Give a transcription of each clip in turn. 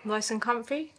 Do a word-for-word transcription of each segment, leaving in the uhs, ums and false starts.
Nice and comfy.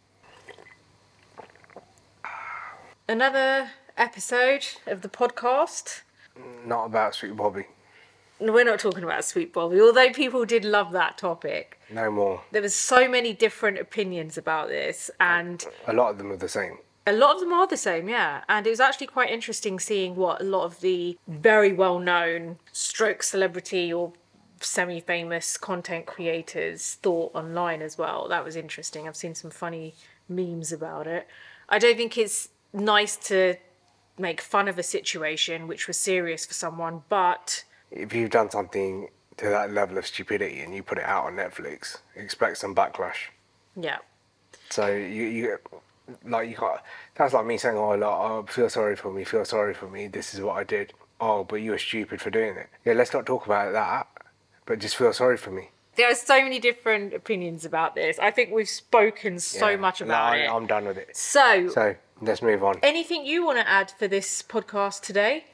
Another episode of the podcast. Not about Sweet Bobby. No, we're not talking about Sweet Bobby, although people did love that topic. No more. There was so many different opinions about this, and A lot of them are the same. a lot of them are the same, yeah. And it was actually quite interesting seeing what a lot of the very well-known stroke celebrity or semi-famous content creators thought online as well. That was interesting. I've seen some funny memes about it. I don't think it's nice to make fun of a situation which was serious for someone, but If you've done something to that level of stupidity and you put it out on Netflix, expect some backlash. yeah. So you, you like you got that's like me saying, oh, like, oh, feel sorry for me, feel sorry for me. This is what I did. Oh, but you were stupid for doing it. Yeah, let's not talk about that, but just feel sorry for me. There are so many different opinions about this. I think we've spoken so Yeah. much No, about I, it. I'm done with it. So, So let's move on. anything you want to add for this podcast today?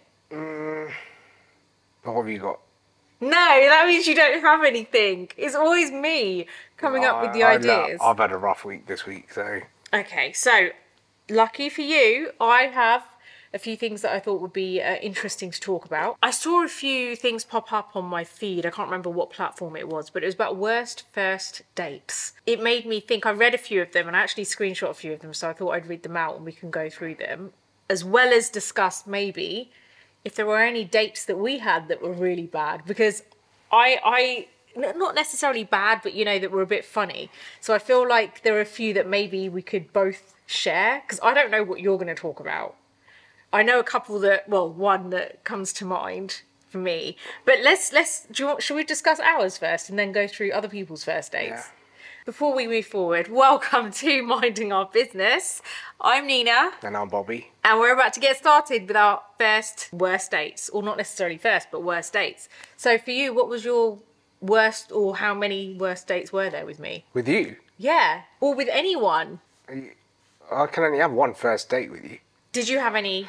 What have you got? No, that means you don't have anything. It's always me coming up with the I- I- ideas. I've had a rough week this week, so Okay, so lucky for you, I have a few things that I thought would be uh, interesting to talk about. I saw a few things pop up on my feed. I can't remember what platform it was, but it was about worst first dates. It made me think. I read a few of them and I actually screenshot a few of them, so I thought I'd read them out and we can go through them, as well as discuss maybe if there were any dates that we had that were really bad, because I I n- not necessarily bad, but you know, that were a bit funny. So I feel like there are a few that maybe we could both share, because I don't know what you're going to talk about. I know a couple that, well, one that comes to mind for me. But let's let's do you want, should we discuss ours first and then go through other people's first dates? Yeah. Before we move forward, welcome to Minding Our Business. I'm Nina, and I'm Bobby. and we're about to get started with our first worst dates, or not necessarily first, but worst dates. So for you, what was your worst, or how many worst dates were there with me? With you, Yeah, or with anyone. I can only have one first date with you. Did you have any?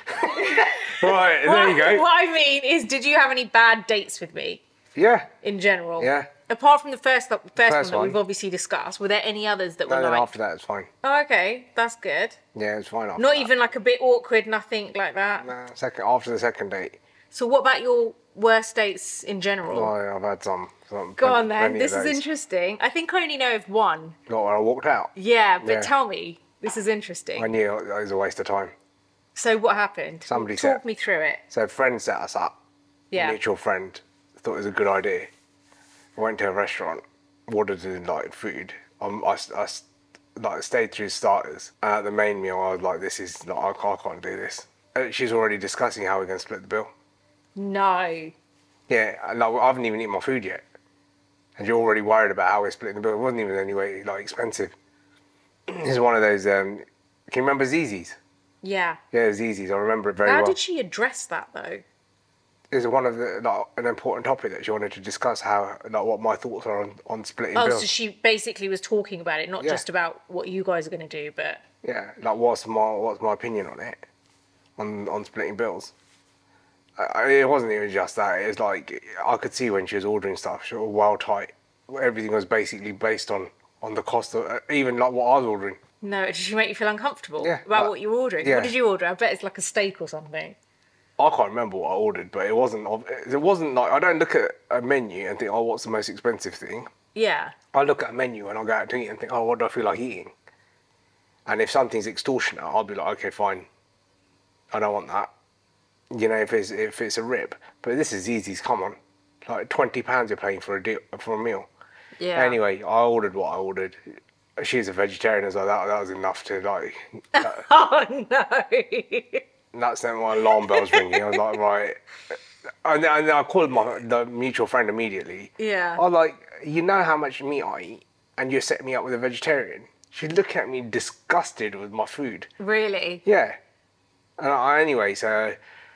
Right, there you go. What I mean is, did you have any bad dates with me Yeah, in general? yeah. Apart from the first, the first, first one that one. we've obviously discussed, were there any others that No, were then like? after that it's fine. Oh, okay, that's good. Yeah, it's fine after Not that. even like a bit awkward, nothing like that. Nah, second after the second date. So, what about your worst dates in general? Oh, I've had some. some Go plen- on then. plenty of This is those. interesting. I think I only know of one. Not when I walked out. Yeah, but Yeah. tell me. This is interesting. I knew it was a waste of time. So, what happened? Somebody Talk said- me through it. So a friend set us up. Yeah. A mutual friend thought it was a good idea. I went to a restaurant, ordered in like food. Um, I, I like stayed through starters. And at the main meal, I was like, "This is not. I can't, I can't do this." Uh, She's already discussing how we're going to split the bill. No. Yeah, and, like I haven't even eaten my food yet, and you're already worried about how we're splitting the bill. It wasn't even anyway like expensive. It's one of those. Um, can you remember Zzz's? Yeah. Yeah, Zzz's. I remember it very How well. did she address that though? Is one of the like an important topic that she wanted to discuss how like what my thoughts are on, on splitting Oh, bills. so she basically was talking about it, not Yeah. just about what you guys are going to do, but Yeah, like what's my what's my opinion on it, on on splitting bills. I, I, it wasn't even just that. It was like I could see when she was ordering stuff, she was well tight. Everything was basically based on on the cost of uh, even like what I was ordering. no, did she make you feel uncomfortable Yeah, about like- what you were ordering? yeah. What did you order? I bet it's like a steak or something. I can't remember what I ordered, but it wasn't. of- It wasn't like I don't look at a menu and think, oh, what's the most expensive thing. Yeah. I look at a menu and I'll go out to eat and think, oh, what do I feel like eating? And if something's extortionate, I'll be like, okay, fine. I don't want that. You know, if it's if it's a rib. But this is easy. Come on, like twenty pounds you're paying for a deal for a meal. Yeah. Anyway, I ordered what I ordered. She's a vegetarian as well. That that was enough to like. That, Oh no. that sent my alarm bells ringing. I was like, right. And then, and then I called my the mutual friend immediately. Yeah. I was like, you know how much meat I eat, and you're setting me up with a vegetarian. She's looking at me disgusted with my food. Really? Yeah. And I, anyway, so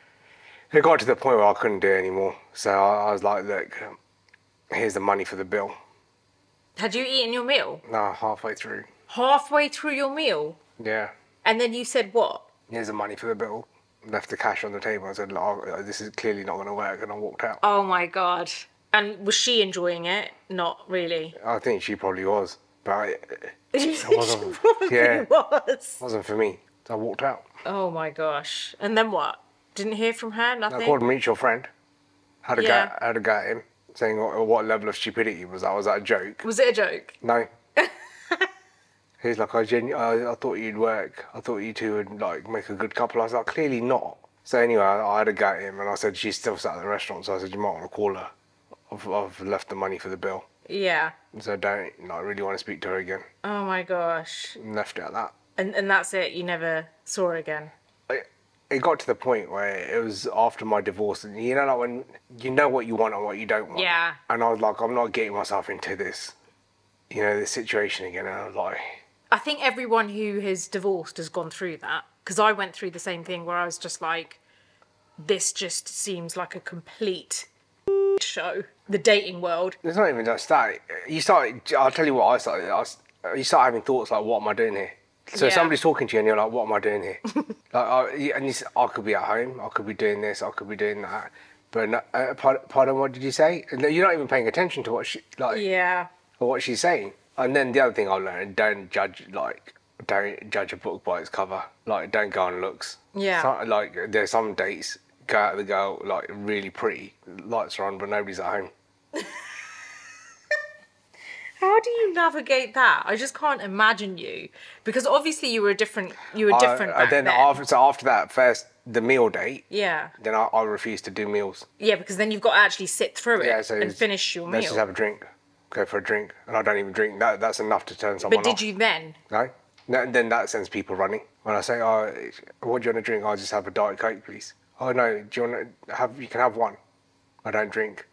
it got to the point where I couldn't do it anymore. So I, I was like, look, here's the money for the bill. Had you eaten your meal? No, halfway through. Halfway through your meal? Yeah. And then you said what? Here's the money for the bill. Left the cash on the table and said, look, oh, this is clearly not going to work, and I walked out. Oh my God. And was she enjoying it? Not really. I think she probably was. But it, It wasn't- probably yeah. was. wasn't for me. So I walked out. Oh my gosh. And then what? Didn't hear from her? I Nothing? called a mutual friend. Had a Yeah. go, had a go at him, saying what, what level of stupidity was that? Was that a joke? Was it a joke? No. He's like, I, genu- I, I thought you'd work. I thought you two would like make a good couple. I was like, clearly not. So anyway, I, I had a go at him, and I said she's still sat at the restaurant. So I said you might want to call her. I've, I've left the money for the bill, Yeah. so I don't like, really want to speak to her again. Oh my gosh. And left it at that. And and that's it. You never saw her again. It, it got to the point where it was after my divorce, and you know, like when you know what you want and what you don't want. Yeah. And I was like, I'm not getting myself into this, you know, this situation again. And I was like, I think everyone who has divorced has gone through that. Because I went through the same thing where I was just like, this just seems like a complete show. The dating world. it's not even just that. You start. I'll tell you what I started. I was, you start having thoughts like, what am I doing here? So Yeah. somebody's talking to you, and you're like, what am I doing here? like, I, and you, s- I could be at home. I could be doing this. I could be doing that. But no, uh, pardon, pardon, what did you say? And you're not even paying attention to what she like. Yeah. Or what she's saying. And then the other thing I learned, don't judge like don't judge a book by its cover. Like don't go on looks. Yeah. So, like there's some dates, go out with the girl like really pretty, lights are on but nobody's at home. How do you navigate that? I just can't imagine you. Because obviously you were a different you were I- different I, back then then. after so after that first the meal date, Yeah. then I, I refused to do meals. Yeah, because then you've got to actually sit through it Yeah, so and it's- finish your Let's meal. just have a drink. Go for a drink. And I don't even drink. That that's enough to turn someone But off. did you then? No? No, then that sends people running. When I say, oh, what do you want to drink? I'll just have a Diet Coke, please. Oh, no, do you want to have, you can have one. I don't drink.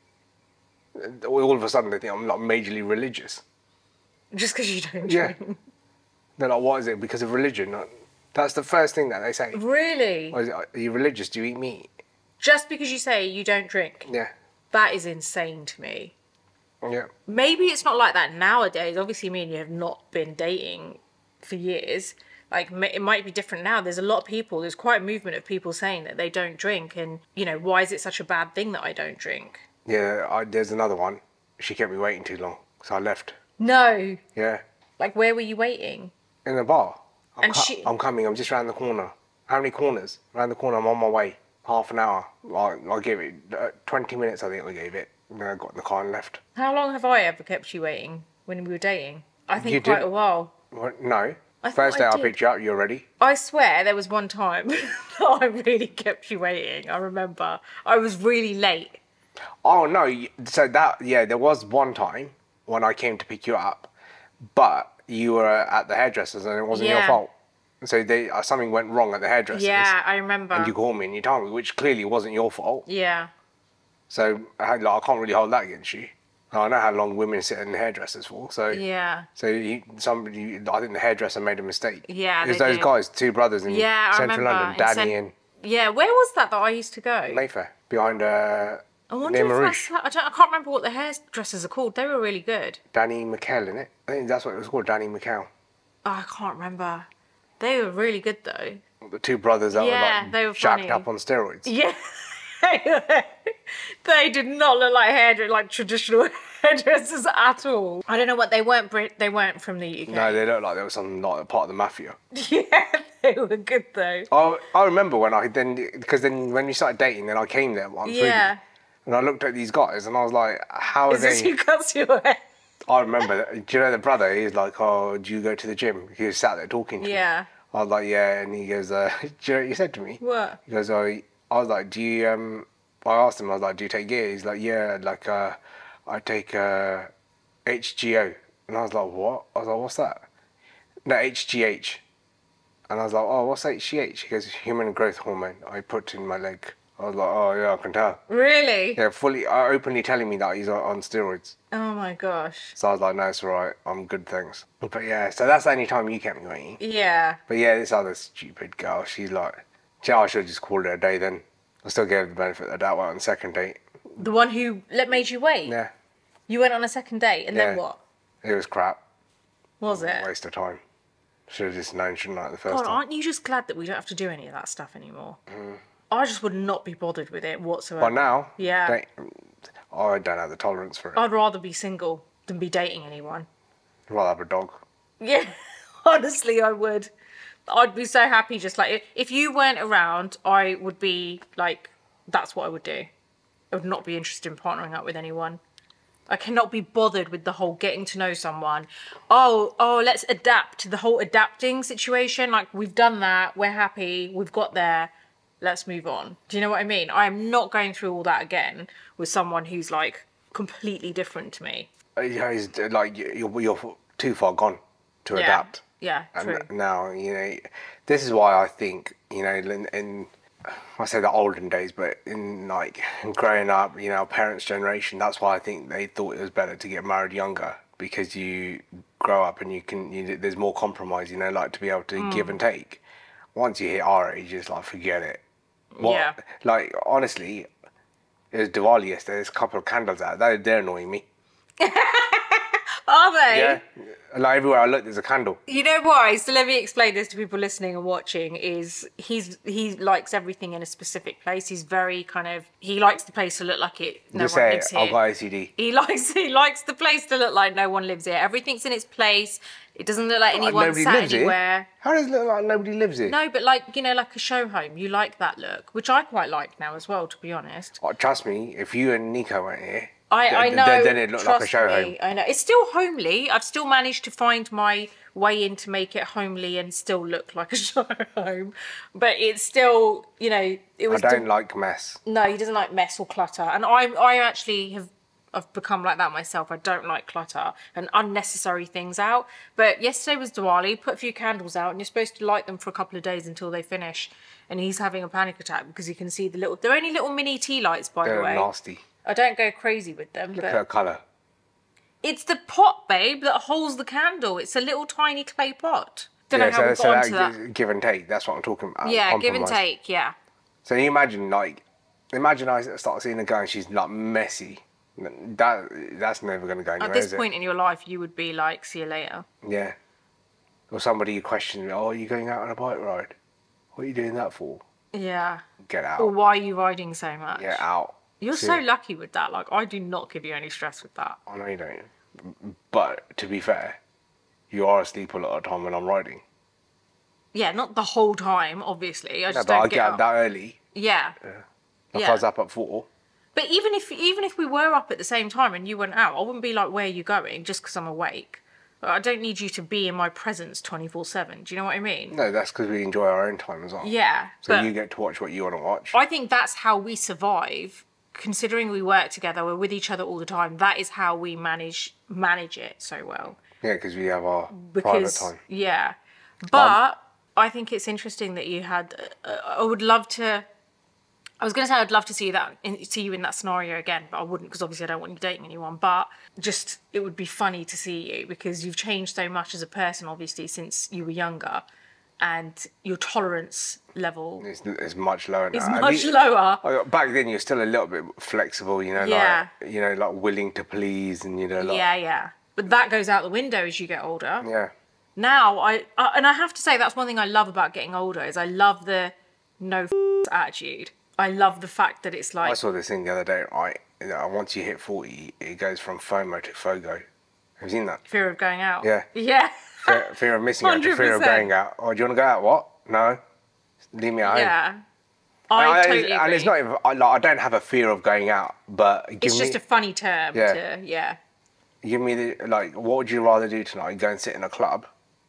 All of a sudden, they think I'm like majorly religious. Just because you don't Yeah. drink? They're like, what is it? Because of religion? That's the first thing that they say. Really? What is it? Are you religious? Do you eat meat? Just because you say you don't drink? Yeah. That is insane to me. Yeah. Maybe it's not like that nowadays. Obviously, me and you have not been dating for years. Like, ma- it might be different now. There's a lot of people, there's quite a movement of people saying that they don't drink. And, you know, why is it such a bad thing that I don't drink? Yeah, I, there's another one. She kept me waiting too long, so I left. No. Yeah. Like, where were you waiting? In the bar. I'm, And co- she- I'm coming, I'm just round the corner. How many corners? Round the corner, I'm on my way. Half an hour. I, I gave it uh, twenty minutes, I think I gave it. And then I got in the car and left. How long have I ever kept you waiting when we were dating? I think You quite did. a while. What? No. I thought First day I I, did. picked you up, you're ready. I swear there was one time that I really kept you waiting. I remember. I was really late. Oh no, y- so that, yeah, there was one time when I came to pick you up, but you were at the hairdresser's and it wasn't your Yeah. fault. So they, uh, something went wrong at the hairdresser's. Yeah, I remember. And you called me and you told me, which clearly wasn't your fault. Yeah. So I, had, like, I can't really hold that against you. I know how long women sit in the hairdressers for. So Yeah. so you, somebody, I think the hairdresser made a mistake. Yeah, it was they those did. guys, two brothers in Yeah, I central remember. London, In Danny cent- and Yeah, where was that that I used to go? Mayfair, behind uh, I wonder near if Marouche. that's, I, don't, I can't remember what the hairdressers are called. They were really good. Danny McKell, in it. I think that's what it was called, Danny McKell. Oh, I can't remember. They were really good though. The two brothers that Yeah, were like they were shacked funny. up on steroids. Yeah. They did not look like hair like traditional hairdressers at all. I don't know what they weren't. Brit- they weren't from the U K. No, they looked like they were some like part of the mafia. Yeah, they were good though. I I remember when I then because then when we started dating, then I came there once. with Yeah. you, and I looked at these guys and I was like, how are Is this they? who cuts your hair? I remember. That. Do you know the brother? He's like, oh, do you go to the gym? He was sat there talking to me. Yeah. I was like, yeah, and he goes, uh, do you know what he said to me? What? He goes, oh, I was like, do you, um, I asked him, I was like, do you take gear? He's like, yeah, like, uh, I take, uh, H G O. And I was like, what? I was like, what's that? No, H G H. And I was like, oh, what's H G H? He goes, human growth hormone I put in my leg. I was like, oh, yeah, I can tell. Really? Yeah, fully, uh, openly telling me that he's on, on steroids. Oh my gosh. So I was like, no, it's all right. I'm good, thanks. But yeah, so that's the only time you kept me waiting. Yeah. But yeah, this other stupid girl, she's like, gee, I should have just called it a day then. I still gave her the benefit of the doubt on the second date. The one who let made you wait. Yeah, You went on a second date, and then Yeah. what? it was crap. Was it? Waste of time. Should have just known, shouldn't I, the first God, time. aren't you just glad that we don't have to do any of that stuff anymore? I just would not be bothered with it whatsoever. But now, Yeah. date, I don't have the tolerance for it. I'd rather be single than be dating anyone. I'd rather have a dog. Yeah, honestly, I would. I'd be so happy just like, if you weren't around, I would be like, that's what I would do. I would not be interested in partnering up with anyone. I cannot be bothered with the whole getting to know someone. Oh, oh, let's adapt to the whole adapting situation. Like, we've done that. We're happy. We've got there. Let's move on. Do you know what I mean? I'm not going through all that again with someone who's like completely different to me. Uh, Yeah, it's uh, like you're, you're too far gone to Yeah. adapt. Yeah, And true. now, you know, this is why I think, you know, in, in I say the olden days, but in like growing up, you know, our parents' generation, that's why I think they thought it was better to get married younger, because you grow up and you can, you, there's more compromise, you know, like to be able to give and take. Once you hit our age, it's like, forget it. What, Yeah. Like, honestly, it was Diwali yesterday, there's a couple of candles out. They're, they're annoying me. Are they? Yeah. Like, everywhere I look, there's a candle. You know why? So let me explain this to people listening and watching. Is he's he likes everything in a specific place. He's very kind of he likes the place to look like it. No Just one say lives it, I've here. got O C D. He likes he likes the place to look like no one lives here. Everything's in its place. It doesn't look like anyone's Nobody sat lives anywhere. here. How does it look like nobody lives here? No, but like, you know, like a show home. You like that look, which I quite like now as well, to be honest. Oh, trust me, if you and Nico weren't here, I, th- I th- know. then, then it looked like a trust show me, home. I know. It's still homely. I've still managed to find my way in to make it homely and still look like a show home. But it's still, you know, it I was. don't de- like mess. No, he doesn't like mess or clutter. And I, I actually have. I've become like that myself. I don't like clutter and unnecessary things out. But yesterday was Diwali. Put a few candles out, and you're supposed to light them for a couple of days until they finish. And he's having a panic attack because he can see the little. They're only little mini tea lights, by They're the way. nasty. I don't go crazy with them, Look but at her colour. it's the pot, babe, that holds the candle. It's a little tiny clay pot. Don't Yeah, know how so, we so got that onto that. gives- give and take. That's what I'm talking about. Yeah, give and Compromise. take. Yeah. So you imagine, like, imagine I start seeing a girl and she's like messy. That that's never going to go anywhere, At this is point in your life, you would be like, "See you later." it? Yeah. Or somebody you question, oh, are you going out on a bike ride? What are you doing that for? Yeah. Get out. Or why are you riding so much? Get out. You're See so ya. lucky with that. Like, I do not give you any stress with that. I know you don't. But to be fair, you are asleep a lot of the time when I'm riding. Yeah, not the whole time, obviously. I No, just but don't I get get up. up that early. Yeah. If Yeah. I was up at four. But even if even if we were up at the same time and you went out, I wouldn't be like, "Where are you going?" just because I'm awake. I don't need you to be in my presence twenty-four seven. Do you know what I mean? No, that's because we enjoy our own time as well. Yeah. So but you get to watch what you want to watch. I think that's how we survive. Considering we work together, we're with each other all the time. That is how we manage manage it so well. Yeah, because we have our private Because time. yeah, but I think it's interesting that you had. Uh, I would love to. I was going to say I'd love to see that in, see you in that scenario again, but I wouldn't because obviously I don't want you dating anyone. But just it would be funny to see you because you've changed so much as a person, obviously since you were younger, and your tolerance level It's, it's much lower now. is I much mean, lower. I- Back then, you're still a little bit flexible, you know, Yeah. like you know, like willing to please, and you know, like Yeah, yeah. But that goes out the window as you get older. yeah. Now I uh, and I have to say that's one thing I love about getting older is I love the no f- attitude. I love the fact that it's I like saw this thing the other day, right? You know, once you hit forty, it goes from FOMO to FOGO. Have you seen that? fear of going out. Yeah. Yeah. Fear, fear of missing out to fear of one hundred percent. going out. Oh, do you want to go out? What? No. Leave me at home. Yeah. I And totally agree. And it's not even, I, like, I don't have a fear of going out, but give It's me, just a funny term Yeah. to yeah. give me the, like, what would you rather do tonight? Go and sit in a club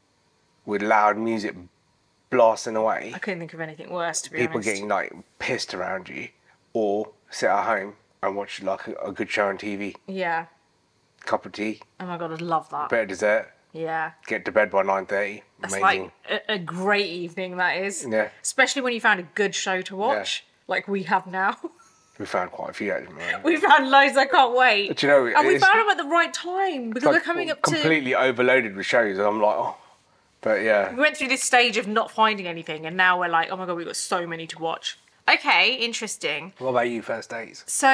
with loud music blasting away, I couldn't think of anything worse to be people honest. getting, like, pissed around you, or sit at home and watch, like, a, a good show on T V, Yeah. cup of tea, Oh my god, I'd love that. bit of dessert, Yeah. get to bed by nine thirty. That's Amazing. like a, a great evening that is. Yeah. Especially when you found a good show to watch, like we have now. We found quite a few actually. We found loads I can't wait. But you know, and we it's- found them at the right time because we're Like, coming up to. completely overloaded with shows, and I'm like, oh, but yeah. We went through this stage of not finding anything, and now we're like, oh my god, we've got so many to watch. Okay, interesting. What about you, first dates? So,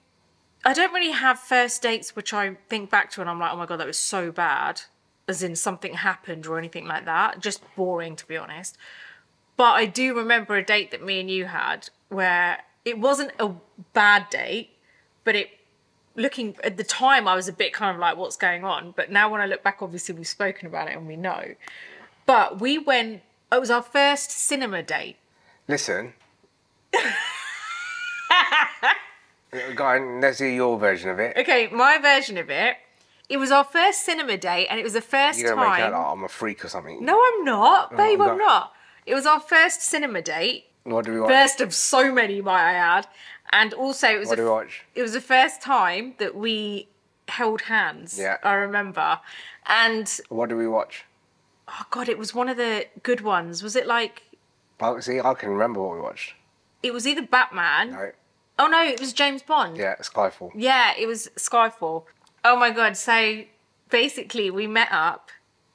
I don't really have first dates which I think back to and I'm like, oh my god, that was so bad. As in something happened or anything like that. Just boring, to be honest. But I do remember a date that me and you had where it wasn't a bad date, but it looking at the time, I was a bit kind of like, what's going on? But now when I look back, obviously we've spoken about it and we know. But we went, it was our first cinema date. Listen. Go on, let's hear your version of it. Okay, my version of it. It was our first cinema date, and it was the first You're time. gonna make out like I'm a freak or something. No, I'm not, babe. Oh, I'm no. not. It was our first cinema date. What do we watch? First of so many, might I add. And also, it was What a, do we watch? It was the first time that we held hands. Yeah. I remember. And What do we watch? oh god, it was one of the good ones. Was it like? Oh, see, I can remember what we watched. It was either Batman. No. Oh no, it was James Bond. Yeah, Skyfall. Yeah, it was Skyfall. Oh my god, so basically we met up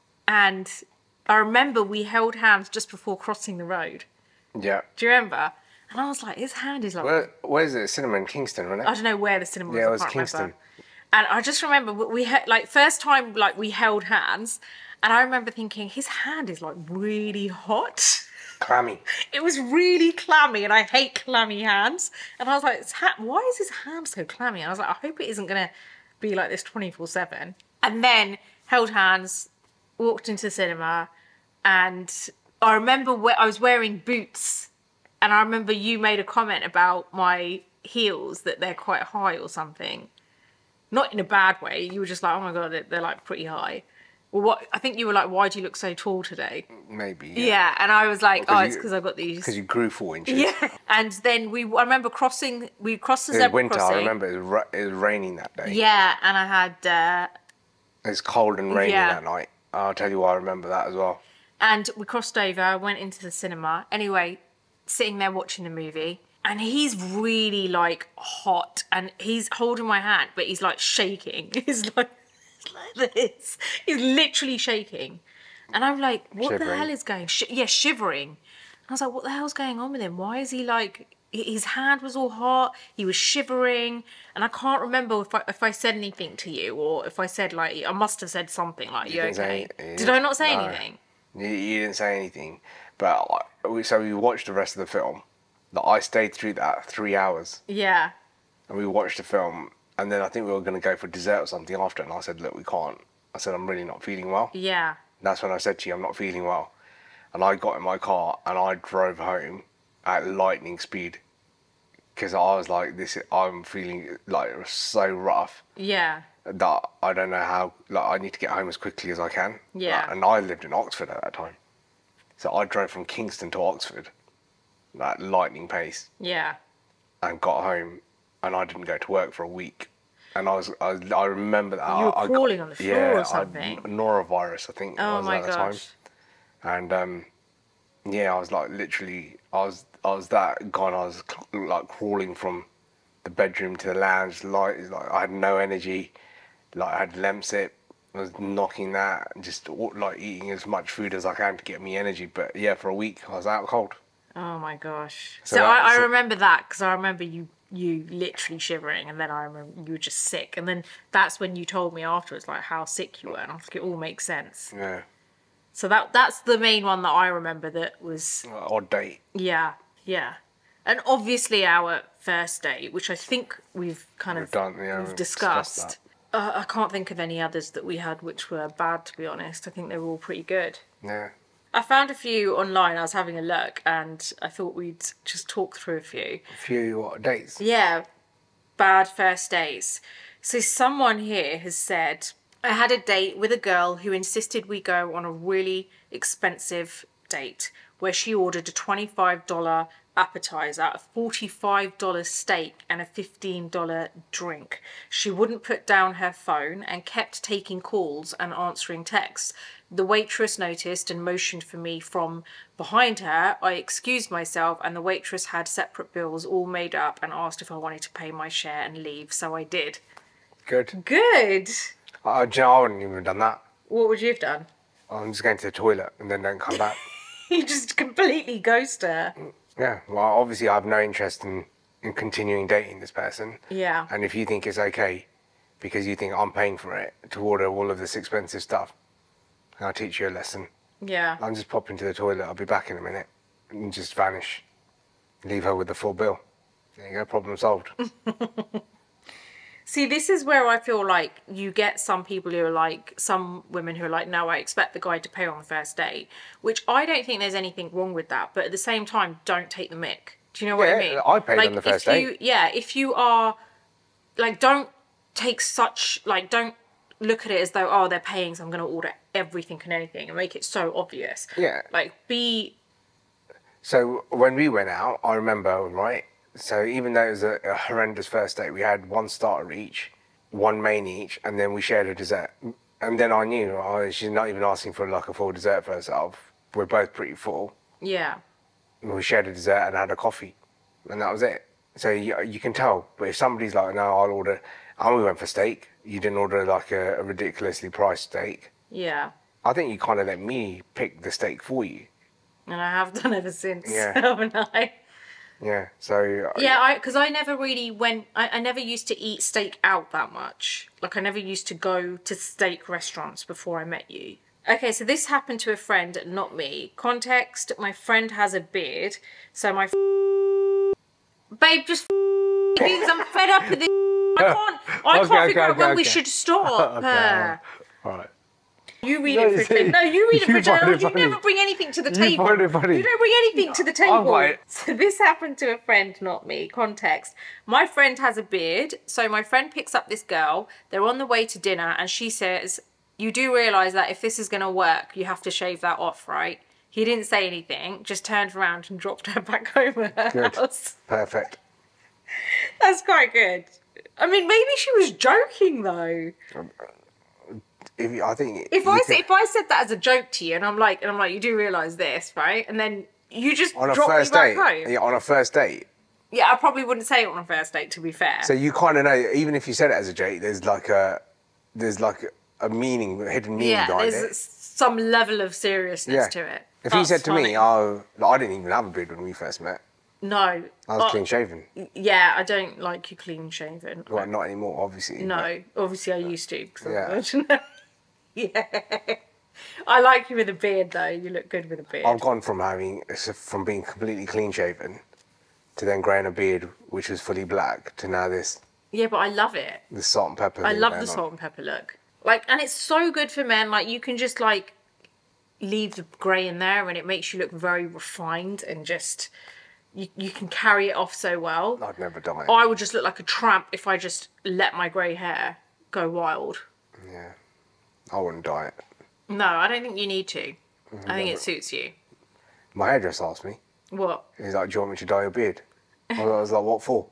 and I remember we held hands just before crossing the road. Yeah. Do you remember? And I was like, his hand is like... Where, where's it? Cinema in Kingston, wasn't it? I don't know where the cinema was. Yeah, it I was can't Kingston. remember. And I just remember we had, like, first time, like, we held hands. And I remember thinking, his hand is, like, really hot. Clammy. It was really clammy, and I hate clammy hands. And I was like, "His ha- why is his hand so clammy?" And I was like, I hope it isn't going to be like this twenty-four seven. And then held hands, walked into the cinema, and I remember where I was wearing boots, and I remember you made a comment about my heels, that they're quite high or something. Not in a bad way. You were just like, oh my god, they're, they're like pretty high. Well, what I think you were like, why do you look so tall today? Maybe. Yeah, Yeah. and I was like, Well, oh, 'cause it's you- because I got these. Because you grew four inches. Yeah, and then we, I remember crossing, we crossed the It was zebra winter. crossing. I remember it was, ra- it was raining that day. Yeah, and I had, uh, It was cold and rainy Yeah. that night. I'll tell you why I remember that as well. and we crossed over, went into the cinema. Anyway, sitting there watching the movie, and he's really like hot, and he's holding my hand, but he's like shaking. He's like, he's like this. He's literally shaking, and I'm like, what the Shivering. hell is going? Sh- yeah, shivering. And I was like, what the hell's going on with him? Why is he like? His hand was all hot. He was shivering, and I can't remember if I if I said anything to you, or if I said like I must have said something like, "You, didn't okay?" say- you Did I not say no. anything? You, you didn't say anything. But like, we, so we watched the rest of the film. Like, I stayed through that three hours. Yeah. And we watched the film. And then I think we were going to go for dessert or something after. And I said, look, we can't. I said, I'm really not feeling well. Yeah. And that's when I said to you, I'm not feeling well. And I got in my car and I drove home at lightning speed. Because I was like, this. I'm feeling like it was so rough Yeah. that I don't know how. Like, I need to get home as quickly as I can. Yeah. Like, and I lived in Oxford at that time. So I drove from Kingston to Oxford, like lightning pace, Yeah. and got home, and I didn't go to work for a week. And I was, I, was, I remember that. You were I, I crawling got, on the floor yeah, or something. I, norovirus, I think. Oh was my at the time. gosh. And um, yeah, I was like literally, I was, I was that gone. I was cl- like crawling from the bedroom to the lounge. Like, like I had no energy. Like I had Lemsip. I was knocking that, and just like eating as much food as I can to get me energy. But yeah, for a week I was out cold. Oh my gosh. So So, that- I, I so- remember that because I remember you you literally shivering, and then I remember you were just sick, and then that's when you told me afterwards like how sick you were, and I think it all makes sense. Yeah, So that that's the main one that I remember that was odd date. yeah yeah, and obviously our first date, which I think we've kind We've of done, yeah, we've we've discussed. discussed uh, I can't think of any others that we had which were bad, to be honest. I think they were all pretty good. Yeah, I found a few online. I was having a look, and I thought we'd just talk through a few. a few what, dates. Yeah, bad first dates. So someone here has said, I had a date with a girl who insisted we go on a really expensive date where she ordered a twenty-five dollars appetizer, a forty-five dollars steak, and a fifteen dollars drink. She wouldn't put down her phone and kept taking calls and answering texts. The waitress noticed and motioned for me from behind her. I excused myself, and the waitress had separate bills all made up and asked if I wanted to pay my share and leave, so I did. Good. Good. Uh, do you know, I wouldn't even have done that. What would you have done? I'm just going to the toilet and then don't come back. You just completely ghost her. Yeah, well, obviously I have no interest in, in continuing dating this person. Yeah. And if you think it's okay, because you think I'm paying for it, to order all of this expensive stuff, I'll teach you a lesson. Yeah. I'll just pop into the toilet, I'll be back in a minute, and just vanish. Leave her with the full bill. There you go, problem solved. See, this is where I feel like you get some people who are like, some women who are like, no, I expect the guy to pay on the first date, which I don't think there's anything wrong with that. But at the same time, don't take the mick. Do you know what Yeah, I mean? I paid like, on the first if you, date. Yeah, if you are, like, don't take such, like, don't look at it as though, oh, they're paying, so I'm going to order everything and anything and make it so obvious. Yeah. Like, be... So when we went out, I remember, right? So even though it was a, a horrendous first date, we had one starter each, one main each, and then we shared a dessert. And then I knew, oh, she's not even asking for like a full dessert for herself. We're both pretty full. Yeah. And we shared a dessert and had a coffee, and that was it. So you, you can tell. But if somebody's like, no, I'll order, and we went for steak, you didn't order like a, a ridiculously priced steak. Yeah. I think you kind of let me pick the steak for you. And I have done ever since, Yeah. haven't I? Yeah, so... Yeah, I because I never really went... I, I never used to eat steak out that much. Like, I never used to go to steak restaurants before I met you. Okay, so this happened to a friend, not me. Context, my friend has a beard, so my... Babe, just because I'm fed up with this. I can't, I Okay, can't okay, figure out okay, when okay. we should stop. Okay, Uh, all right. You read No, it for a see, change. No, you read it you for a find change. it You funny. never bring anything to the You table. find it funny. You don't bring anything to the table. right. So this happened to a friend, not me. Context. My friend has a beard. So my friend picks up this girl. They're on the way to dinner and she says, you do realise that if this is going to work, you have to shave that off, right? He didn't say anything, just turned around and dropped her back home at her Good. house. Perfect. That's quite good. I mean, maybe she was joking though. If you, I think... If you I can- said if I said that as a joke to you, and I'm like, and I'm like, you do realise this, right? And then you just On a drop first me back date? home. Yeah, on a first date. Yeah, I probably wouldn't say it on a first date. To be fair. So you kind of know, even if you said it as a joke, there's like a... There's like a meaning, a hidden meaning yeah, behind there's it. some level of seriousness Yeah. to it. If he That's said to funny. me, oh, like, I didn't even have a beard when we first met. no, I was Uh, clean shaven. yeah, I don't like you clean shaven. Well, not anymore, obviously. No, obviously I used to. 'Cause I'm Yeah. a virgin. Yeah. I like you with a beard though. You look good with a beard. But I've gone from having, from being completely clean shaven to then growing a beard which was fully black to now this, Yeah, but I love it. this salt and pepper. I thing love going the on. salt and pepper look. Like, and it's so good for men. Like, you can just like leave the grey in there, and it makes you look very refined and just you you can carry it off so well. I'd never dye it. I would just look like a tramp if I just let my grey hair go wild. Yeah. I wouldn't dye it. No, I don't think you need to. Mm-hmm. I think it suits you. My hairdresser asked me, What? he's like, do you want me to dye your beard? I was like, what for?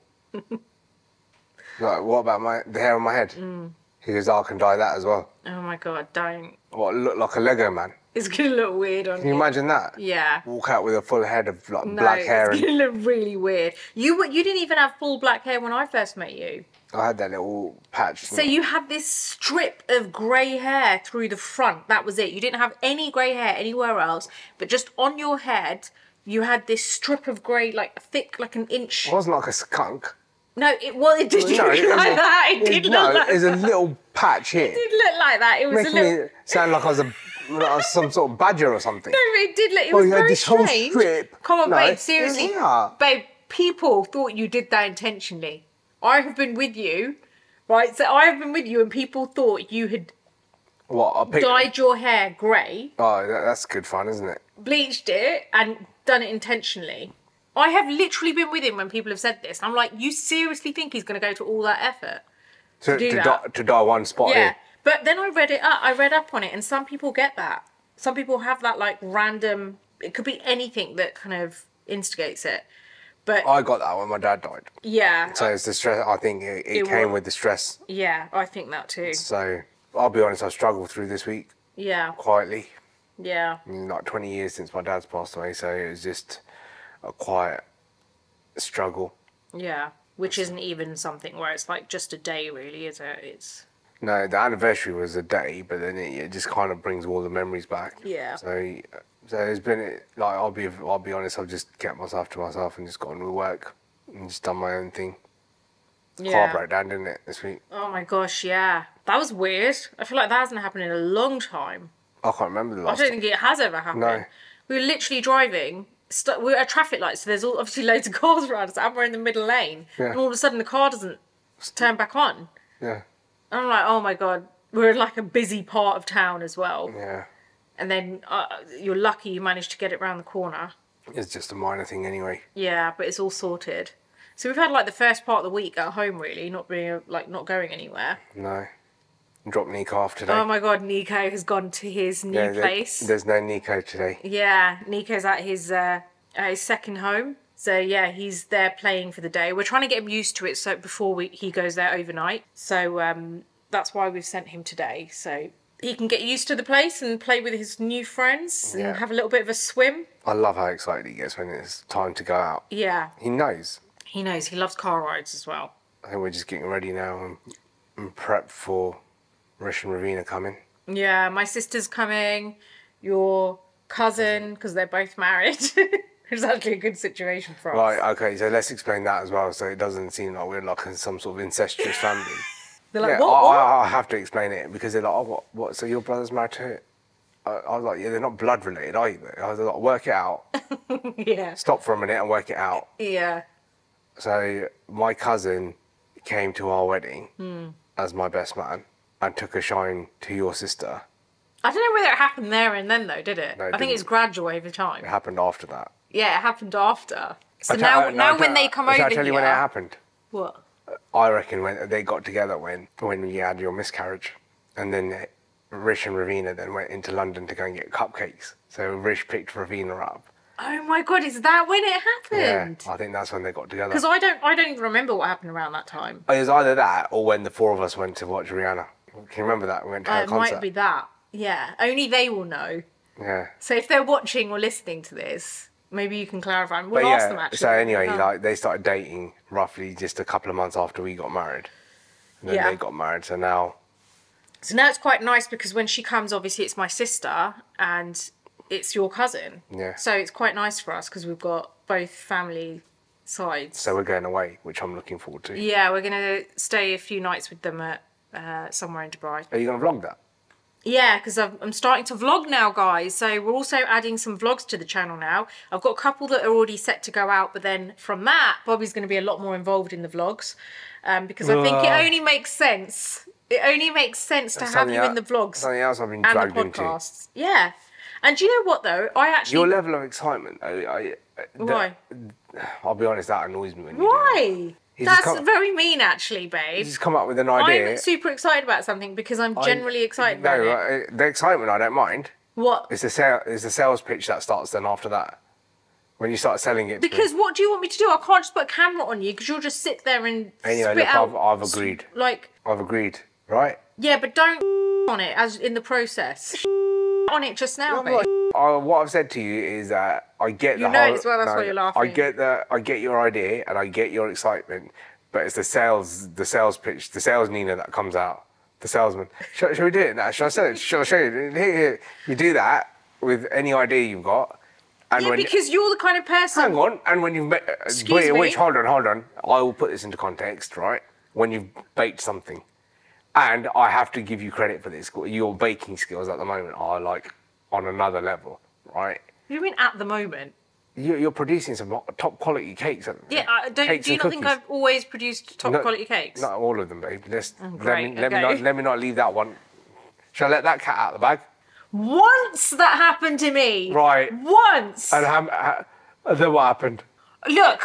Like, what about my the hair on my head? Mm. He goes, oh, I can dye that as well. Oh my god, don't. What, look like a Lego man? It's gonna look weird on Can you you. imagine that? Yeah. Walk out with a full head of like No, black hair, it's and gonna look really weird. You were- you didn't even have full black hair when I first met you. I had that little patch. So you had this strip of grey hair through the front. That was it. You didn't have any grey hair anywhere else, but just on your head, you had this strip of grey, like thick, like an inch. It wasn't like a skunk. No, it well, it did No, look it was like a- that. It did no, look like there's that. a little patch here. It did look like that. It was Making a little. me sound like I was a like some sort of badger or something. No, it did look. It Oh, was you had very this whole strange. strip. Come on, No, babe. it's Seriously, here. babe. People thought you did that intentionally. I have been with you, right? So I have been with you, and people thought you had What? I picked. dyed your hair grey, Oh, that, that's good fun, isn't it? bleached it, and done it intentionally. I have literally been with him when people have said this. I'm like, you seriously think he's going to go to all that effort? To, do to, that. dye, to dye one spot Yeah. here. But then I read it up. I read up on it, and some people get that. Some people have that like random. It could be anything that kind of instigates it. But I got that when my dad died. yeah, So it's the stress. I think it, it, It came wa- with the stress. yeah, I think that too. So I'll be honest, I struggled through this week Yeah, quietly. yeah, I mean, like twenty years since my dad's passed away, so it was just a quiet struggle. yeah. Which isn't even something where it's like just a day, really, is it? It's No, the anniversary was a day, but then it, it just kind of brings all the memories back. Yeah. So, so it's been like I'll be I'll be honest. I've just kept myself to myself and just got on with work and just done my own thing. Car yeah. broke down, didn't it, this week? Oh my gosh, yeah. That was weird. I feel like that hasn't happened in a long time. I can't remember the I last. don't think it has ever happened. No. We were literally driving. St- we're at a traffic light, so there's all, obviously loads of cars around us, and we're in the middle lane. Yeah. And all of a sudden, the car doesn't turn back on. Yeah. And I'm like, oh my God, we're in like a busy part of town as well. Yeah. And then uh, you're lucky you managed to get it round the corner. It's just a minor thing anyway. Yeah, but it's all sorted. So we've had like the first part of the week at home, really, not being like not going anywhere. No. Dropped Nico off today. Oh my God, Nico has gone to his new yeah, there- place. There's no Nico today. Yeah, Nico's at his uh, at his second home. So yeah, he's there playing for the day. We're trying to get him used to it so before we, he goes there overnight. So um, that's why we've sent him today. So he can get used to the place and play with his new friends and Yeah. have a little bit of a swim. I love how excited he gets when it's time to go out. Yeah, He knows. he knows. He loves car rides as well. I think we're just getting ready now and, and prep for Rish and Ravina coming. Yeah, my sister's coming. Your cousin, because they're both married. It's actually a good situation for us. Right, okay, so let's explain that as well so it doesn't seem like we're like in some sort of incestuous family. They're like, yeah, what? I, what? I, I have to explain it because they're like, oh, what, what, so your brother's married to it? I, I was like, yeah, they're not blood related, are you? I was like, work it out. Yeah. Stop for a minute and work it out. Yeah. So my cousin came to our wedding Hmm. as my best man and took a shine to your sister. I don't know whether it happened there and then, though, did it? No, it I think it's didn't. gradual over time. It happened after that. Yeah, it happened after. So I now, tell- no, now I when tell- they come shall over I tell you when it here- happened? What? I reckon when they got together when when you had your miscarriage, and then Rish and Ravina then went into London to go and get cupcakes. So Rish picked Ravina up. Oh my God, is that when it happened? Yeah, I think that's when they got together. Because I don't, I don't even remember what happened around that time. It was either that or when the four of us went to watch Rihanna. Can you remember that? We went to Uh, her it concert. might be that. Yeah, only they will know. Yeah. So if they're watching or listening to this, maybe you can clarify. We'll But ask yeah, them actually. so anyway, Oh. like they started dating roughly just a couple of months after we got married. And then Yeah. they got married, so now So now it's quite nice because when she comes, obviously it's my sister and it's your cousin. Yeah. So it's quite nice for us because we've got both family sides. so we're going away, which I'm looking forward to. Yeah, we're going to stay a few nights with them at uh, somewhere in Dubai. Are you gonna vlog that? Yeah, because I'm starting to vlog now, guys. So we're also adding some vlogs to the channel now. I've got a couple that are already set to go out, but then from that, Bobby's going to be a lot more involved in the vlogs um, because I think it Ugh. only makes sense. It only makes sense to have Something you el- in the vlogs Something else I've been and dragged the into. podcasts. Yeah. And do you know what, though? I actually... Your level of excitement, I, I, Why? that- I'll be honest, that annoys me when you do that. Why? You just That's can't- very mean, actually, You babe. just come up with an idea. I'm super excited about something because I'm I- generally excited no, about it. uh, the excitement I don't mind. What? It's the sale, it's the sales pitch that starts then after that. When you start selling it. to Because me. what do you want me to do? I can't just put a camera on you because you'll just sit there and Anyway, spit look, out. I've, I've agreed. Like, I've agreed, right? yeah, but don't on it as in the process. On it just now, I'm babe. not- Uh, what I've said to you is that I get You the know it whole, as well, that's why you're laughing. I get the I get your idea and I get your excitement, but it's the sales the sales pitch, the sales Nina that comes out, the salesman. Shall, shall we do it now? Shall I say it? Shall I show you? Here, here. You do that with any idea you've got, and Yeah, when because you're the kind of person. hang on, and when you've ma- uh, Excuse wait, me? wait, hold on, hold on. I will put this into context, right? When you've baked something, and I have to give you credit for this. Your baking skills at the moment are like on another level, right? What do you mean at the moment? You- You're producing some top quality cakes. at the Yeah, minute. I don't. Cakes Do you and not think cookies. I've always produced top No- quality cakes? Not all of them, babe. Let's, let, great, me, let, me okay. not, let me not leave that one. Shall I let that cat out of the bag? Once that happened to me. Right. Once. And, how, how, and then what happened? Look.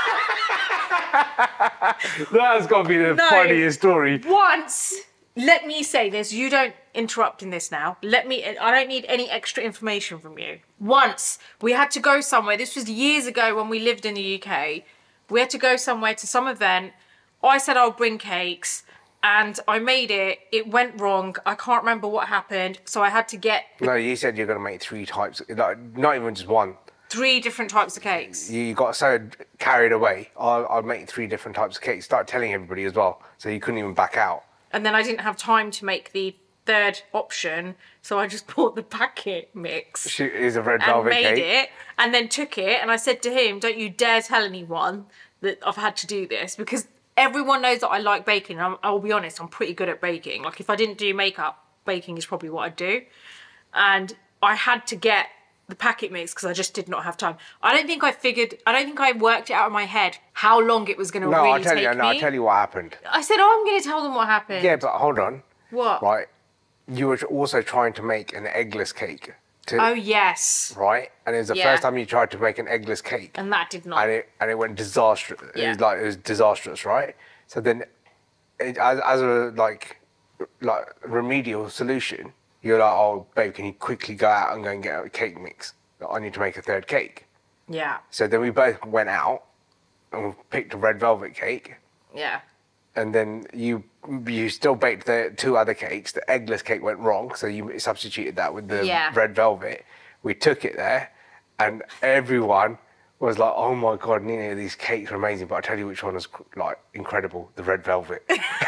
That's got to be the No. funniest story. Once. Let me say this. You don't interrupt in this now. Let me. I don't need any extra information from you. Once we had to go somewhere. This was years ago when we lived in the U K. We had to go somewhere to some event. I said I'll bring cakes, and I made it. It went wrong. I can't remember what happened. So I had to get No, you said you're going to make three types, like, not even just one. three different types of cakes. You got so carried away. I'll, I'll make three different types of cakes. Start telling everybody as well, so you couldn't even back out. And then I didn't have time to make the third option, so I just bought the packet mix. She is a red And velvet made cake. it, and then took it, and I said to him, don't you dare tell anyone that I've had to do this, because everyone knows that I like baking. I'm, I'll be honest, I'm pretty good at baking. Like, if I didn't do makeup, baking is probably what I'd do. And I had to get the packet mix because I just did not have time. I don't think I figured, I don't think I worked it out in my head how long it was going to No, really I'll tell take you. me. No, I'll tell you what happened. I said, oh, I'm going to tell them what happened. Yeah, but hold on. What? Right, you were also trying to make an eggless cake. To, Oh, yes. Right, and it was the Yeah. first time you tried to make an eggless cake, And that did not. and it and it went disastrous. It Yeah. was like it was disastrous, right? So then, it, as as a like like remedial solution, you're like, oh babe, can you quickly go out and go and get a cake mix? I need to make a third cake. Yeah. So then we both went out and picked a red velvet cake. Yeah. And then you you still baked the two other cakes. The eggless cake went wrong, so you substituted that with the Yeah. red velvet. We took it there, and everyone was like, "Oh my god, Nina, these cakes are amazing!" But I tell you which one was like incredible: the red velvet.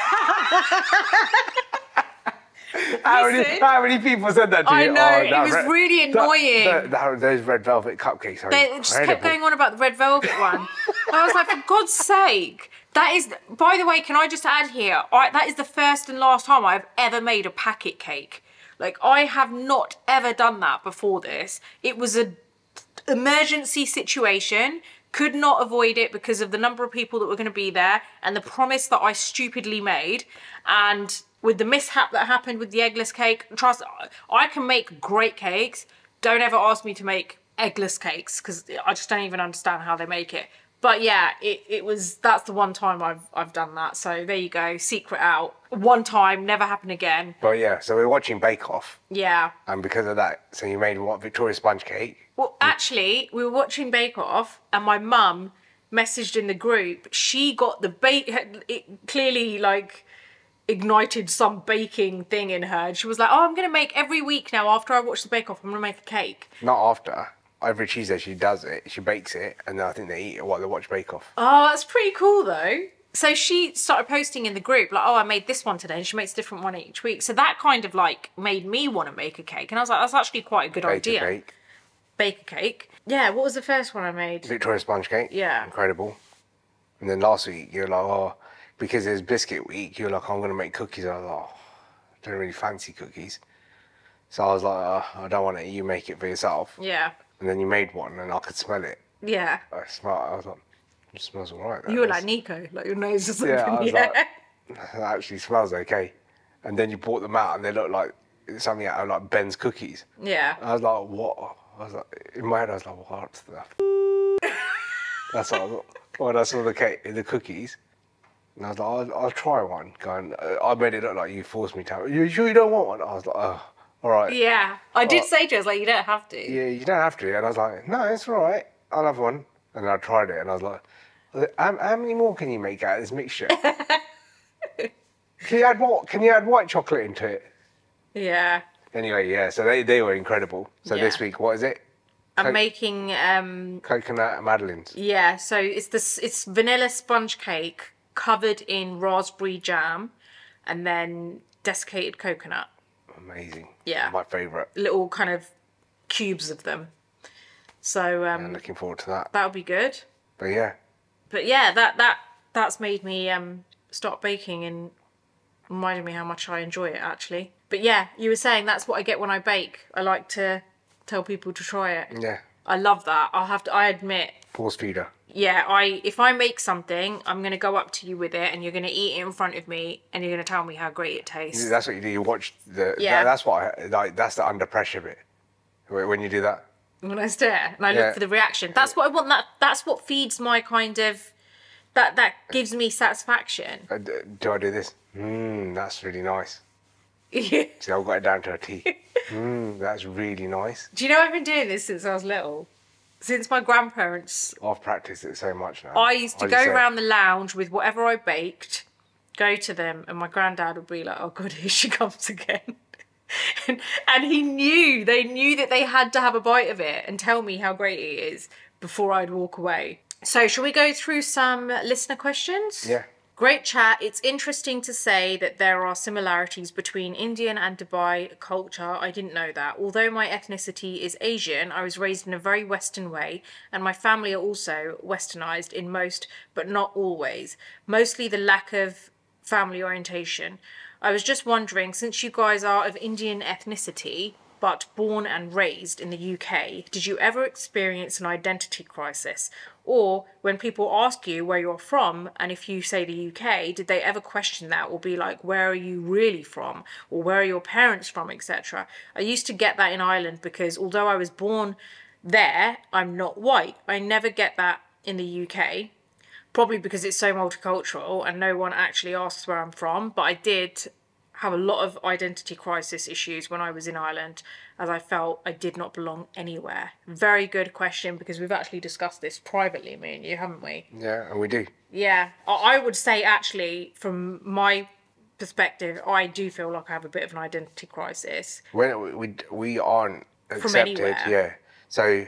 how, many, Listen, how many people said that to I you? know, Oh, it that was red- really that- annoying. that- that- those red velvet cupcakes are They incredible. just kept going on about the red velvet one. I was like, for God's sake. That is, by the way, can I just add here, I, that is the first and last time I've ever made a packet cake. Like, I have not ever done that before this. It was a emergency situation, could not avoid it because of the number of people that were going to be there and the promise that I stupidly made. And with the mishap that happened with the eggless cake, trust, I can make great cakes. Don't ever ask me to make eggless cakes because I just don't even understand how they make it. But yeah, it, it was, that's the one time I've I've done that. So there you go, secret out. One time, never happen again. But yeah, so we were watching Bake Off, Yeah. and because of that, so you made what, Victoria sponge cake. Well, actually, we were watching Bake Off and my mum messaged in the group. She got the bake, it clearly like ignited some baking thing in her. And she was like, oh, I'm going to make every week now after I watch the Bake Off, I'm going to make a cake. Not after. Every Tuesday she does it, she bakes it, and then I think they eat it while they watch Bake Off. Oh, that's pretty cool though. So she started posting in the group like, oh, I made this one today, and she makes a different one each week. So that kind of like made me want to make a cake. And I was like, that's actually quite a good Bake idea. a cake. Bake a cake. Yeah, what was the first one I made? Victoria sponge cake. Yeah. Incredible. And then last week you're like, oh, because it was biscuit week, you're like, I'm going to make cookies. I was like, oh, I don't really fancy cookies. So I was like, oh, I don't want it, you make it for yourself. Yeah. And then you made one and I could smell it. Yeah. I smell I was like, it smells alright. You were like Nico, like your nose is Yeah, open. I was Yeah. like, that actually smells okay. And then you brought them out and they look like something out of like Ben's cookies. Yeah. I was like, what? I was like, in my head, I was like, what the f-? That's what I thought. When I saw the cake, the cookies, and I was like, I'll, I'll try one. Going, uh, I made it look like you forced me to have it. You sure you don't want one? I was like, oh, all right. Yeah. I did Oh. say to her, I was like, you don't have to. Yeah, you don't have to. And I was like, no, it's all right. I'll have one. And then I tried it, and I was like, how, how many more can you make out of this mixture? Can you add what? Can you add white chocolate into it? Yeah. Anyway, yeah. So they, they were incredible. So Yeah. this week, what is it? I'm Co- making um Coconut Madeleines. yeah, so it's this it's vanilla sponge cake covered in raspberry jam and then desiccated coconut. Amazing. Yeah. My favourite. Little kind of cubes of them. So um I'm looking forward to that. that'll be good. But yeah, But yeah, that that that's made me um start baking and reminded me how much I enjoy it actually. But yeah, you were saying that's what I get when I bake. I like to tell people to try it. yeah. I love that. I'll have to I admit, Force feeder. yeah, I if I make something, I'm gonna go up to you with it and you're gonna eat it in front of me and you're gonna tell me how great it tastes. That's what you do. You watch the. Yeah. That, that's what I like. That's the under pressure bit. Wh- When you do that. When I stare and I Yeah. look for the reaction. That's what I want. That that's what feeds my kind of that that gives me satisfaction. Uh, d- Do I do this? Mmm, that's really nice. Yeah. See, I've got it down to a T. Mmm, that's really nice. Do you know I've been doing this since I was little? Since my grandparents, I've practiced it so much now. I used to I go just say- around the lounge with whatever I baked, go to them, and my granddad would be like, oh God, here she comes again. and, and he knew, they knew that they had to have a bite of it and tell me how great it is before I'd walk away. So shall we go through some listener questions? Yeah. Great chat. It's interesting to say that there are similarities between Indian and Dubai culture. I didn't know that. Although my ethnicity is Asian, I was raised in a very Western way, and my family are also Westernized in most, but not always. Mostly the lack of family orientation. I was just wondering, since you guys are of Indian ethnicity, but born and raised in the U K, did you ever experience an identity crisis? Or when people ask you where you're from, and if you say the U K, did they ever question that or be like, where are you really from? Or where are your parents from, et cetera? I used to get that in Ireland because although I was born there, I'm not white. I never get that in the U K, probably because it's so multicultural and no one actually asks where I'm from. But I did have a lot of identity crisis issues when I was in Ireland, as I felt I did not belong anywhere. Very good question, because we've actually discussed this privately, me and you, haven't we? Yeah, and we do. Yeah, I I would say actually, from my perspective, I do feel like I have a bit of an identity crisis. When we we, we aren't accepted, anywhere. yeah. So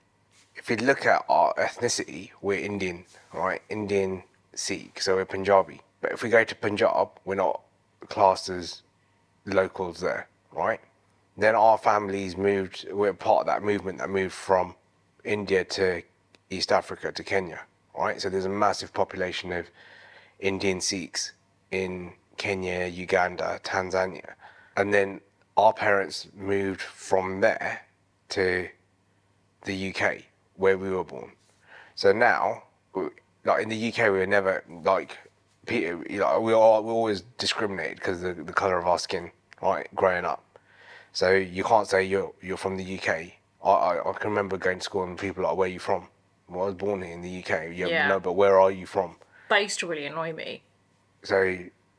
if you look at our ethnicity, we're Indian, right? Indian Sikh, so we're Punjabi. But if we go to Punjab, we're not classed as locals there, right? Then our families moved, we're part of that movement that moved from India to East Africa to Kenya, right? So there's a massive population of Indian Sikhs in Kenya, Uganda, Tanzania. And then our parents moved from there to the U K, where we were born. So now, like in the U K, we were never like, you know, we are we always discriminated because of the, the colour of our skin, right? Growing up, so you can't say you're you're from the U K. I, I, I can remember going to school and people are like, "Where are you from?" Well, I was born here in the U K. Yeah, Yeah. no, but where are you from? That used to really annoy me. So,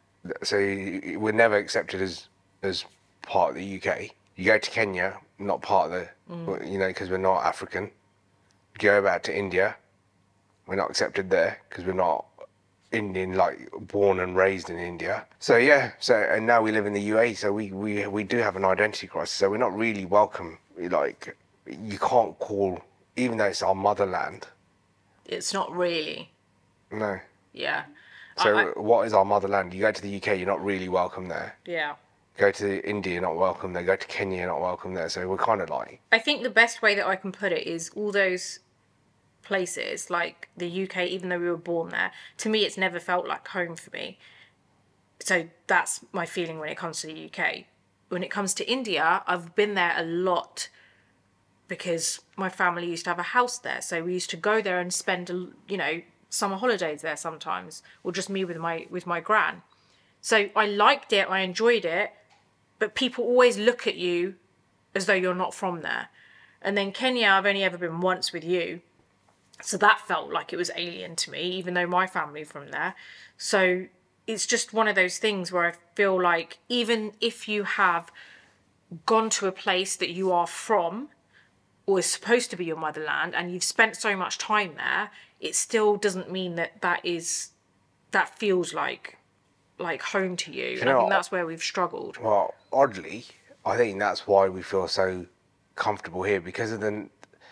so we're never accepted as as part of the U K. You go to Kenya, not part of the, Mm. you know, because we're not African. You go back to India, we're not accepted there because we're not Indian, like born and raised in India. So yeah, so and now we live in the U A E, so we we we do have an identity crisis. So we're not really welcome. Like you can't call, even though it's our motherland. It's not really. No. Yeah. So I, I, what is our motherland? You go to the U K, you're not really welcome there. yeah. Go to India, you're not welcome there. Go to Kenya, you're not welcome there. So we're kind of like. I think the best way that I can put it is all those places, like the U K, even though we were born there, to me it's never felt like home for me. So that's my feeling when it comes to the U K. When it comes to India, I've been there a lot because my family used to have a house there. So we used to go there and spend, you know, summer holidays there sometimes, or just me with my with my gran. So I liked it, I enjoyed it, but people always look at you as though you're not from there. And then Kenya, I've only ever been once with you. So that felt like it was alien to me, even though my family from there. So it's just one of those things where I feel like even if you have gone to a place that you are from, or is supposed to be your motherland, and you've spent so much time there, it still doesn't mean that that is, that feels like, like home to you. And I think that's where we've struggled. Well, oddly, I think that's why we feel so comfortable here, because of the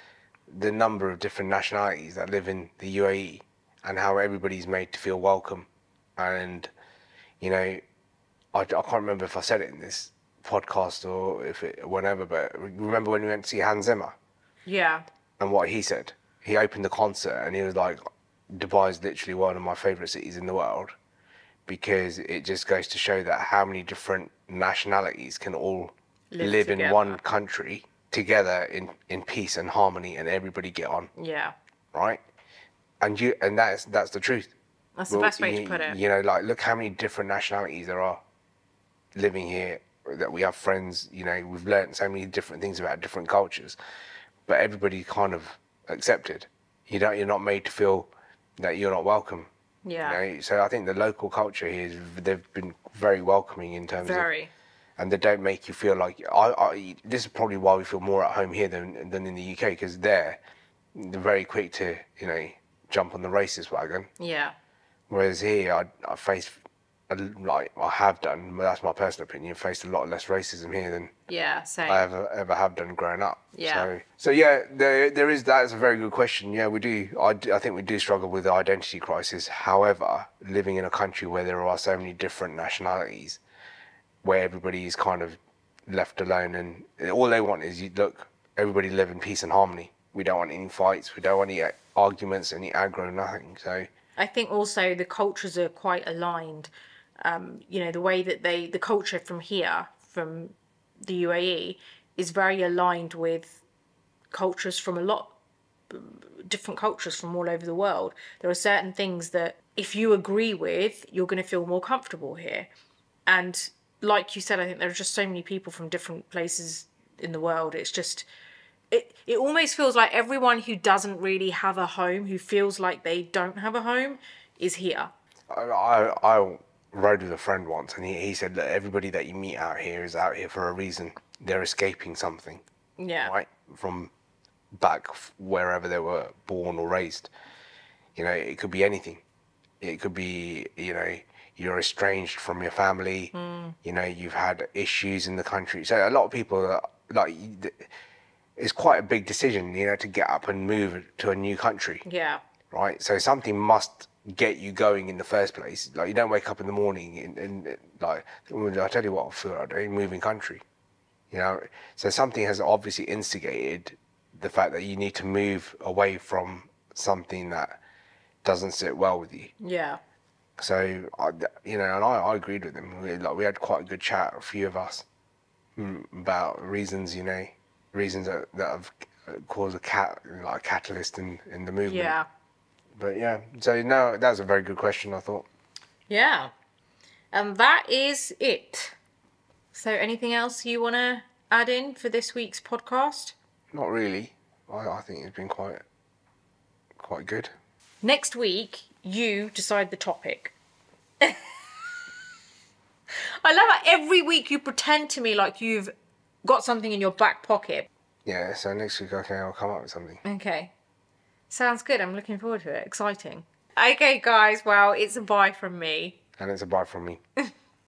the number of different nationalities that live in the U A E and how everybody's made to feel welcome. And, you know, I, I can't remember if I said it in this podcast or if it, whenever, but remember when we went to see Hans Zimmer? Yeah. And what he said? He opened the concert and he was like, Dubai is literally one of my favourite cities in the world, because it just goes to show that how many different nationalities can all Live live in together. one country together in, in peace and harmony, and everybody get on, Yeah. right? And you and that's that's the truth. That's the Well, best way you, to put it. You know, like look how many different nationalities there are living here, that we have friends, you know, we've learned so many different things about different cultures, but everybody kind of accepted. You don't you're not made to feel that you're not welcome. Yeah. You know? So I think the local culture here is, they've been very welcoming in terms of, Very. and they don't make you feel like I, I this is probably why we feel more at home here than than in the U K, because there they're very quick to, you know, jump on the racist wagon. Yeah. Whereas here I I face a, like I have done, but that's my personal opinion, faced a lot less racism here than Yeah, same. I ever ever have done growing up. Yeah. So, so yeah, there there is that. Is a very good question. Yeah, we do. I, do- I think we do struggle with the identity crisis. However, living in a country where there are so many different nationalities, where everybody is kind of left alone, and all they want is you look. Everybody live in peace and harmony. We don't want any fights. We don't want any arguments, any aggro, nothing. So I think also the cultures are quite aligned. Um, you know, the way that they, the culture from here, from the U A E, is very aligned with cultures from a lot different cultures from all over the world. There are certain things that if you agree with, you're going to feel more comfortable here. And like you said, I think there are just so many people from different places in the world. It's just, it, it almost feels like everyone who doesn't really have a home, who feels like they don't have a home, is here. I, I, I rode with a friend once, and he, he said that everybody that you meet out here is out here for a reason. They're escaping something. Yeah. Right? From back wherever they were born or raised. You know, it could be anything. It could be, you know, you're estranged from your family. Mm. You know, you've had issues in the country. So a lot of people, are, like, it's quite a big decision, you know, to get up and move to a new country. Yeah. Right? So something must get you going in the first place. Like, you don't wake up in the morning and, and like, I tell you what, I feel like a moving country. You know, so something has obviously instigated the fact that you need to move away from something that doesn't sit well with you. Yeah. So, I, you know, and I, I agreed with him. We, like, we had quite a good chat, a few of us, about reasons, you know, reasons that, that have caused a cat, like a catalyst in, in the movement. Yeah. But yeah, so no, that was a very good question, I thought. Yeah. And that is it. So anything else you want to add in for this week's podcast? Not really. I, I think it's been quite, quite good. Next week, you decide the topic. I love how every week you pretend to me like you've got something in your back pocket. Yeah, so next week, okay, I'll come up with something. Okay. Sounds good. I'm looking forward to it. Exciting. Okay, guys, well, it's a bye from me. And it's a bye from me.